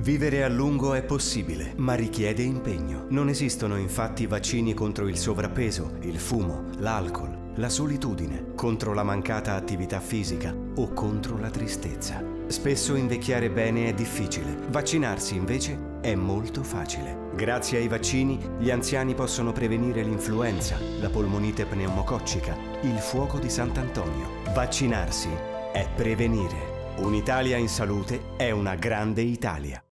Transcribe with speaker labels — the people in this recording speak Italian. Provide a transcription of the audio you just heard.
Speaker 1: Vivere a lungo è possibile, ma richiede impegno. Non esistono infatti vaccini contro il sovrappeso, il fumo, l'alcol, la solitudine, contro la mancata attività fisica o contro la tristezza. Spesso invecchiare bene è difficile, vaccinarsi invece è molto facile. Grazie ai vaccini gli anziani possono prevenire l'influenza, la polmonite pneumococcica, il fuoco di Sant'Antonio. Vaccinarsi è prevenire. Un'Italia in salute è una grande Italia.